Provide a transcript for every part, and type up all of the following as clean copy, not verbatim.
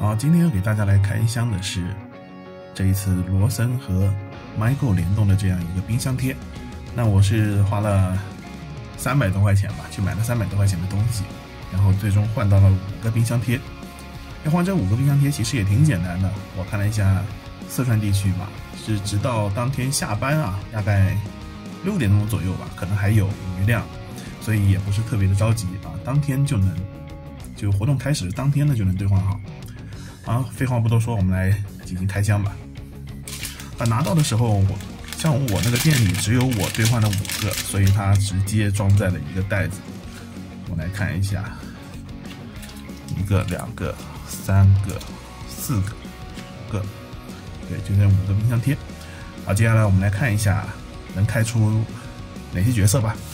好，今天要给大家来开箱的是这一次罗森和 MyGo 联动的这样一个冰箱贴。那我是花了300多块钱吧，去买了300多块钱的东西，然后最终换到了5个冰箱贴。要换这5个冰箱贴其实也挺简单的，我看了一下四川地区嘛，是直到当天下班啊，大概6点钟左右吧，可能还有余量，所以也不是特别的着急啊，当天就活动开始当天呢就能兑换好。好，废话不多说，我们来进行开箱吧。拿到的时候，像我那个店里只有我兑换了5个，所以它直接装在了一个袋子。我来看一下，1个、2个、3个、4个、5个，对，就这5个冰箱贴。好，接下来我们来看一下能开出哪些角色吧。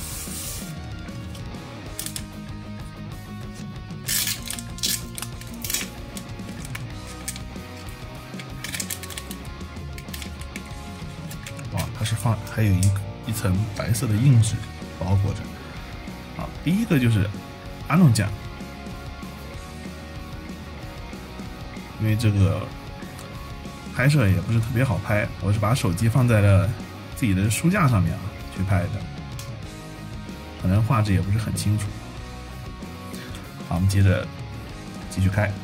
哇，它是还有一层白色的硬纸包裹着。好，第一个就是阿弄酱，因为这个拍摄也不是特别好拍，我是把手机放在了自己的书架上面去拍的，可能画质也不是很清楚。好，我们接着继续开。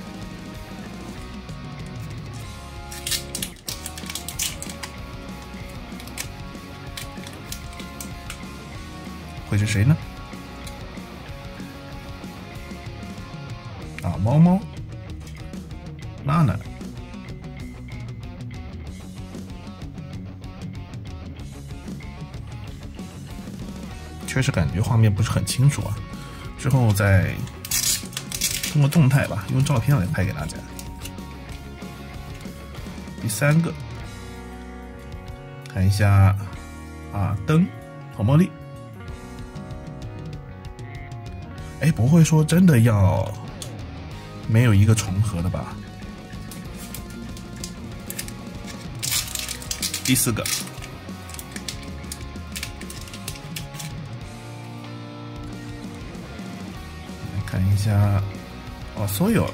会是谁呢？啊，猫猫，娜娜，确实感觉画面不是很清楚啊，之后再通过动态吧，用照片来拍给大家。第3个，看一下啊，灯，红茉莉。哎，不会说真的要没有一个重合的吧？第4个，来看一下哦，所有，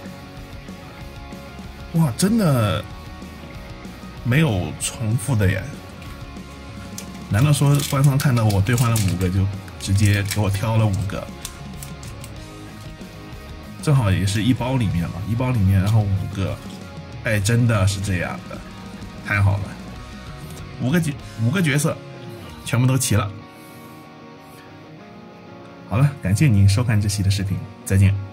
哇，真的没有重复的耶！难道说官方看到我兑换了5个，就直接给我挑了5个？正好也是一包里面嘛，一包里面，然后5个，哎，真的是这样的，太好了，5个角色全部都齐了。好了，感谢您收看这期的视频，再见。